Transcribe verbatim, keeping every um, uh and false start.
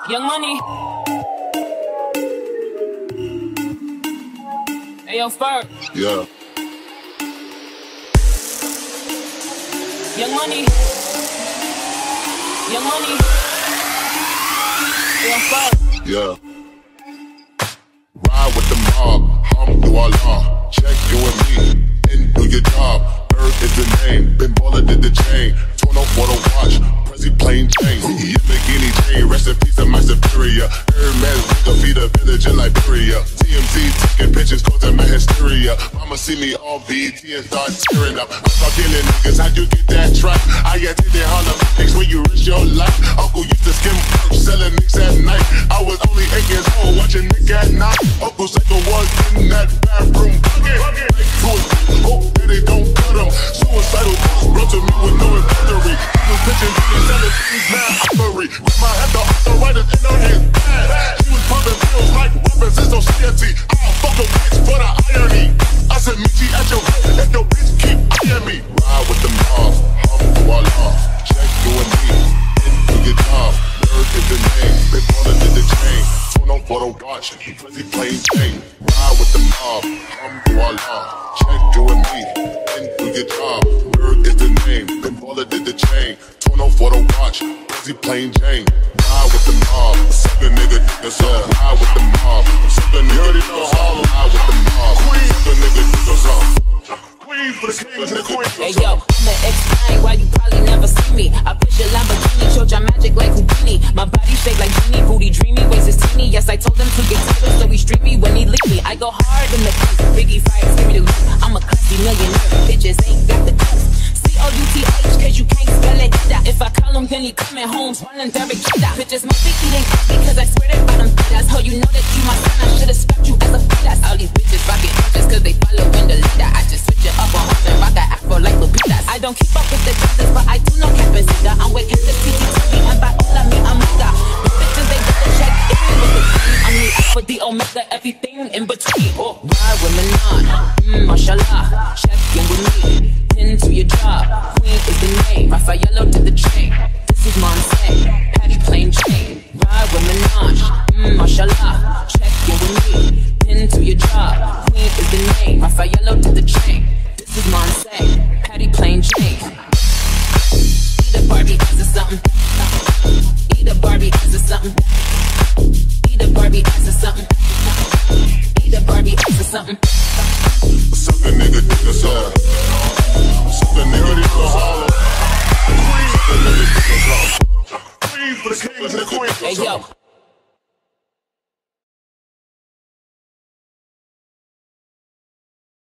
Young Money. Hey, yo, Ferg. Yeah. Young Money. Young Money. Hey, yo, Ferg. Yeah. Ride with the mob, hum through our law. Check you and me, and do your job. Earth is the name, Ben Baller did the chain. Torn off for the watch, Prezi plain chain. Yamagini chain, rest in peace of my superior. Hermes nigga feed a village in Liberia. T M Z taking pictures, causing my hysteria. Mama see me on B E T and start tearing up. I start killing niggas, how'd you get that track? I got to the holler mix when you risk your life. Uncle used to skim perch, selling nicks at night. I was only eight years old, watching Nick at night. Uncle Psycho was in that bathroom bucket. Hope that they don't cut him. Suicidal thoughts brought to me with no inventory. He was pitching, he was selling things mad hungry. Grandma had the arthritis in her hands bad. She was pumping pills like weapons in society. I'll fuck a bitch for the irony. I said, meet you at your head if your bitch keep eyeing me. Ride with the mob, hum through our law. Check you and me, into your job. Nerd is the name, Ben Baller did the chain. Torn off for the watch, Prezi plain chain. Ride with the mob, hum through our law. Check you and me, into your job. Nerd is the name, Ben Baller did the chain. Torn off for the watch, Prezi plain chain. Ride with the mob, suck a nigga, nigga, so ride with the mob. Suck a nigga, nigga, so ride with the mob. Suck a nigga, nigga, so. For the kings and the queens. Hey yo, I'ma explain why you probably never see me. I push a Lamborghini, show your magic like Houdini. My body shaped like genie, booty dreamy, waist is teeny. Yes, I told him to get tighter, so he stream me when he leave me. I go hard in the beat, Biggie fires, give me the loot. I'm a classy millionaire, bitches ain't got the coast. C O U T H, cause you can't spell it. If I call him, then he coming home, running Derek Jeter. Bitches must be eating because I swear that bottom feeders. How you know that you my son, I should've spent you as a fetus. All these bitches rockin' just cause they follow in the leader. I just switch it up on hoes and rock that afro like Lupitas. I don't keep up with the Joneses, but I do know Captain Singer. I'm with Captain T T T, and by all I mean I'm mega. The bitches, they double check in with the team. I'm the alpha, the omega, everything in between. Oh, ride with Manon, mmm, mashallah. Check in with me, pin to your job. Queen is the name, Raffaello did the chain. This is Monse, Patty plain chain. Ride with Minaj, mmm, mashallah. Check in with me, pin to your job. Queen is the name, Raffaello did the chain. This is Monse, Patty plain chain. Eat a Barbie, is it something? Eat a Barbie, is it something? Eat a Barbie, is it something? Eat a Barbie, is it something? Suck a nigga, nigga, so. Suck a nigga, nigga, so. Suck a nigga, nigga, so. Queen for the kings and the queens. Hey yo.